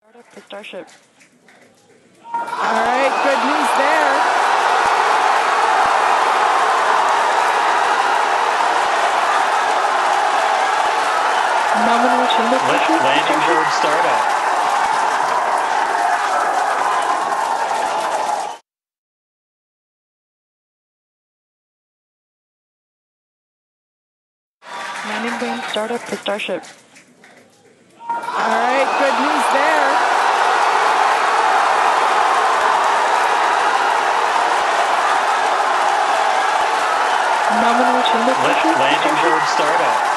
The Starship. Alright, good news there. Landing board startup. Landing beam startup for Starship. Alright, good news there. Landing board startup.